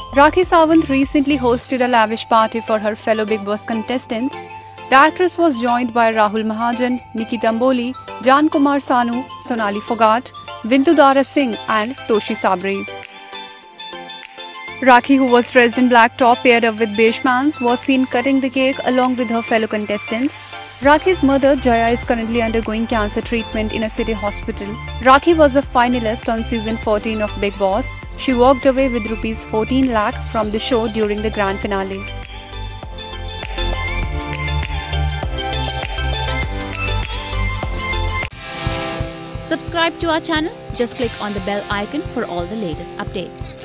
Rakhi Sawant recently hosted a lavish party for her fellow Bigg Boss contestants. The actress was joined by Rahul Mahajan, Nikki Tamboli, Jan Kumar Sanu, Sonali Fogart, Vintu Dara Singh and Toshi Sabri. Rakhi, who was dressed in black top paired up with beige pants, was seen cutting the cake along with her fellow contestants. Rakhi's mother, Jaya, is currently undergoing cancer treatment in a city hospital. Rakhi was a finalist on season 14 of Bigg Boss. She walked away with Rs 14 lakh from the show during the grand finale. Subscribe to our channel. Just click on the bell icon for all the latest updates.